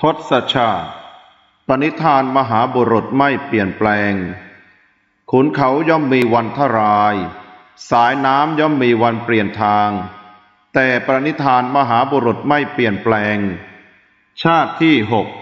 ศชาติปณิธานมหาบุรุษไม่เปลี่ยนแปลงขุนเขาย่อมมีวันทรายสายน้ำย่อมมีวันเปลี่ยนทางแต่ปณิธานมหาบุรุษไม่เปลี่ยนแปลงชาติที่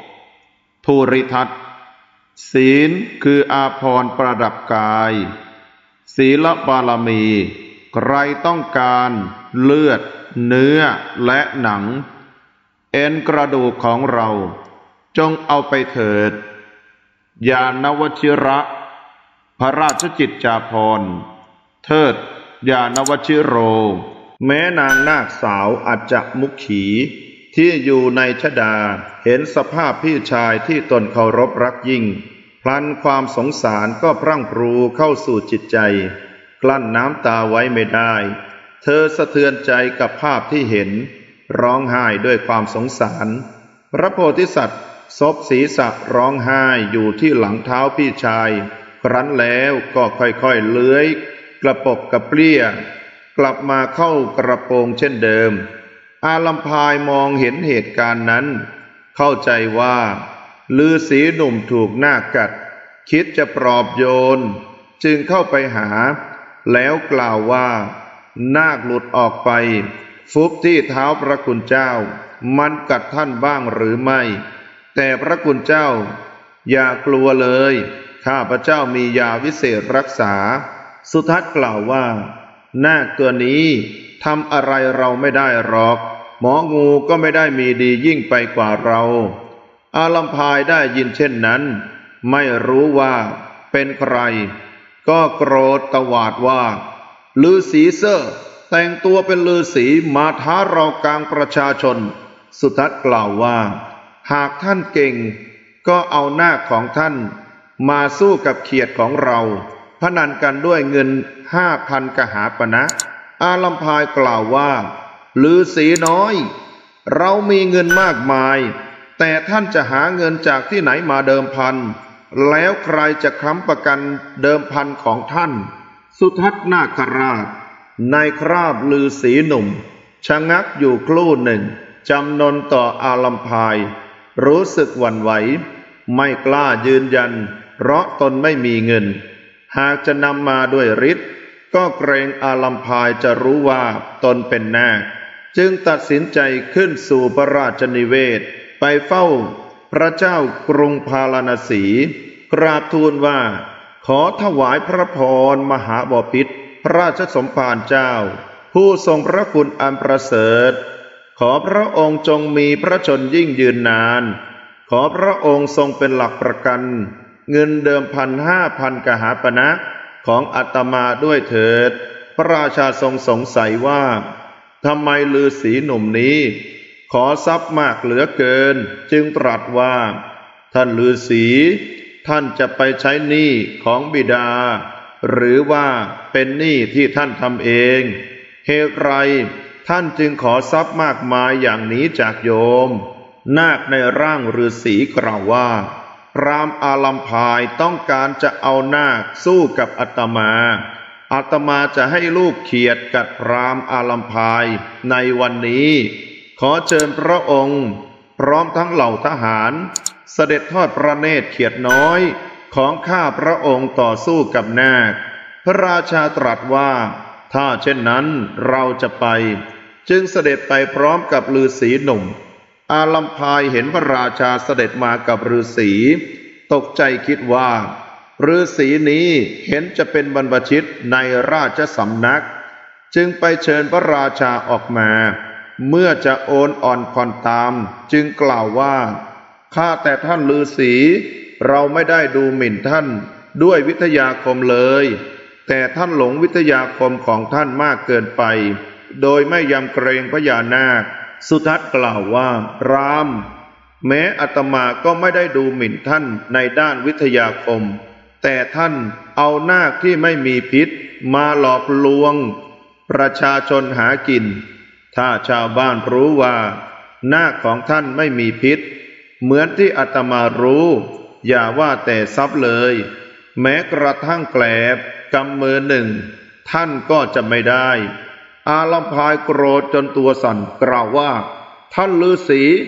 6ภูริทัตศีลคืออาภรณ์ประดับกายศีลบารมีใครต้องการเลือดเนื้อและหนังเอ็นกระดูกของเราจงเอาไปเถิดญาณวชิระพระราชจิตจาภรณ์เทิดญาณวชิโรแม้นางนาคสาวอัจจมุขีที่อยู่ในชฎาเห็นสภาพพี่ชายที่ตนเคารพรักยิ่งพลันความสงสารก็พรั่งพรูเข้าสู่จิตใจกลั้นน้ำตาไว้ไม่ได้เธอสะเทือนใจกับภาพที่เห็นร้องไห้ด้วยความสงสารพระโพธิสัตว์ซบศีรษะร้องไห้อยู่ที่หลังเท้าพี่ชายครั้นแล้วก็ค่อยๆเลื้อยกระปบกระเปรี้ยกลับมาเข้ากระโปรงเช่นเดิมอาลัมพายมองเห็นเหตุการณ์นั้นเข้าใจว่าฤาษีหนุ่มถูกนาคกัดคิดจะปลอบโยนจึงเข้าไปหาแล้วกล่าวว่านาคหลุดออกไปฟุบที่เท้าพระคุณเจ้ามันกัดท่านบ้างหรือไม่แต่พระคุณเจ้าอย่ากลัวเลยข้าพระเจ้ามียาวิเศษรักษาสุทัศน์กล่าวว่านาคตัวนี้ทำอะไรเราไม่ได้หรอกหมองูก็ไม่ได้มีดียิ่งไปกว่าเราอาลัมพายได้ยินเช่นนั้นไม่รู้ว่าเป็นใครก็โกรธตวาดว่าฤาษีเซ่อแต่งตัวเป็นฤาษีมาท้าเรากลางประชาชนสุทัศน์กล่าวว่าหากท่านเก่งก็เอานาคของท่านมาสู้กับเขียดของเราพนันกันด้วยเงิน5,000 กหาปณะอาลัมพายกล่าวว่าฤาษีน้อยเรามีเงินมากมายแต่ท่านจะหาเงินจากที่ไหนมาเดิมพันแล้วใครจะค้ำประกันเดิมพันของท่านสุทัศน์นาคราชในคราบฤาษีหนุ่มชะงักอยู่ครู่หนึ่งจำนนต่ออาลัมพายรู้สึกหวั่นไหวไม่กล้ายืนยันเพราะตนไม่มีเงินหากจะนำมาด้วยฤทธิ์ก็เกรงอาลัมพายจะรู้ว่าตนเป็นนาคจึงตัดสินใจขึ้นสู่พระราชนิเวศไปเฝ้าพระเจ้ากรุงพาราณสีกราบทูลว่าขอถวายพระพรมหาบพิตรพระราชสมภารเจ้าผู้ทรงพระคุณอันประเสริฐขอพระองค์จงมีพระชนยิ่งยืนนานขอพระองค์ทรงเป็นหลักประกันเงินเดิมพัน5,000 กหาปณะของอาตมาด้วยเถิดพระราชาทรงสงสัยว่าทำไมฤาษีหนุ่มนี้ขอทรัพย์มากเหลือเกินจึงตรัสว่าท่านฤาษีท่านจะไปใช้หนี้ของบิดาหรือว่าเป็นหนี้ที่ท่านทำเองเหตุไรท่านจึงขอทรัพย์มากมายอย่างนี้จากโยมนาคในร่างฤาษีกล่าวว่าพราหมณ์อาลัมพายต้องการจะเอานาคสู้กับอาตมาจะให้ลูกเขียดกัดพราหมณ์อาลัมพายในวันนี้ขอเชิญพระองค์พร้อมทั้งเหล่าทหารเสด็จทอดพระเนตรเขียดน้อยของข้าพระองค์ต่อสู้กับนาคพระราชาตรัสว่าถ้าเช่นนั้นเราจะไปจึงเสด็จไปพร้อมกับฤาษีหนุ่มอาลัมพายเห็นพระราชาเสด็จมากับฤาษีตกใจคิดว่าฤาษีนี้เห็นจะเป็นบรรพชิตในราชสำนักจึงไปเชิญพระราชาออกมาเมื่อจะโอนอ่อนผ่อนตามจึงกล่าวว่าข้าแต่ท่านฤาษีเราไม่ได้ดูหมิ่นท่านด้วยวิทยาคมเลยแต่ท่านหลงวิทยาคมของท่านมากเกินไปโดยไม่ยำเกรงพญานาคสุทัศน์กล่าวว่ารามแม้อาตมาก็ไม่ได้ดูหมิ่นท่านในด้านวิทยาคมแต่ท่านเอานาคที่ไม่มีพิษมาหลอกลวงประชาชนหากินถ้าชาวบ้านรู้ว่านาคของท่านไม่มีพิษเหมือนที่อาตมารู้อย่าว่าแต่ทรัพย์เลยแม้กระทั่งแกลบกำมือหนึ่งท่านก็จะไม่ได้อาลัมพายโกรธจนตัวสั่นกล่าวว่าท่านฤาษี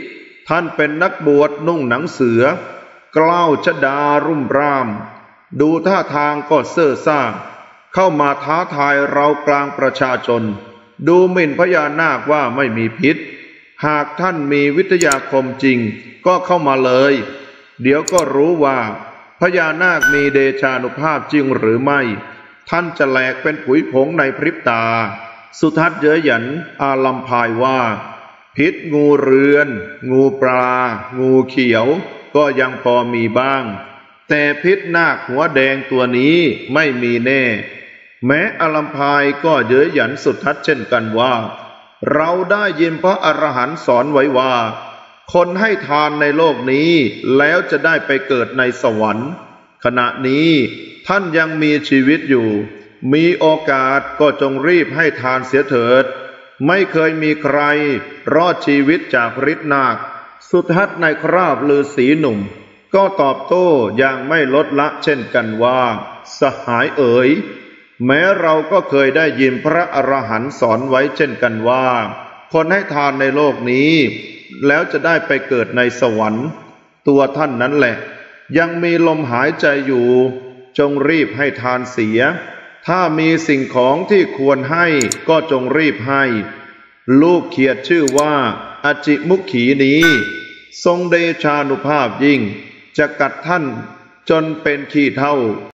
ท่านเป็นนักบวชนุ่งหนังเสือกล้าวชฎารุ่มร่ามดูท่าทางก็เซ่อซ่าเข้ามาท้าทายเรากลางประชาชนดูหมิ่นพญานาคว่าไม่มีพิษหากท่านมีวิทยาคมจริงก็เข้ามาเลยเดี๋ยวก็รู้ว่าพญานาคมีเดชานุภาพจริงหรือไม่ท่านจะแหลกเป็นผุยผงในพริบตาสุทัศน์เย้ยหยันอาลัมพายว่าพิษงูเรือนงูปลางูเขียวก็ยังพอมีบ้างแต่พิษนาคหัวแดงตัวนี้ไม่มีแน่แม้อาลัมพายก็เย้ยหยันสุทัศน์เช่นกันว่าเราได้ยินพระอรหันต์สอนไว้ว่าคนให้ทานในโลกนี้แล้วจะได้ไปเกิดในสวรรค์ขณะนี้ท่านยังมีชีวิตอยู่มีโอกาสก็จงรีบให้ทานเสียเถิดไม่เคยมีใครรอดชีวิตจากฤทธิ์นาคสุทัศน์ในคราบฤาษีหนุ่มก็ตอบโต้อย่างไม่ลดละเช่นกันว่าสหายเอ๋ยแม้เราก็เคยได้ยินพระอรหันต์สอนไว้เช่นกันว่าคนให้ทานในโลกนี้แล้วจะได้ไปเกิดในสวรรค์ตัวท่านนั้นแหละยังมีลมหายใจอยู่จงรีบให้ทานเสียถ้ามีสิ่งของที่ควรให้ก็จงรีบให้ลูกเขียดชื่อว่าอจิมุขีนี้ทรงเดชานุภาพยิ่งจะกัดท่านจนเป็นขี้เถ้า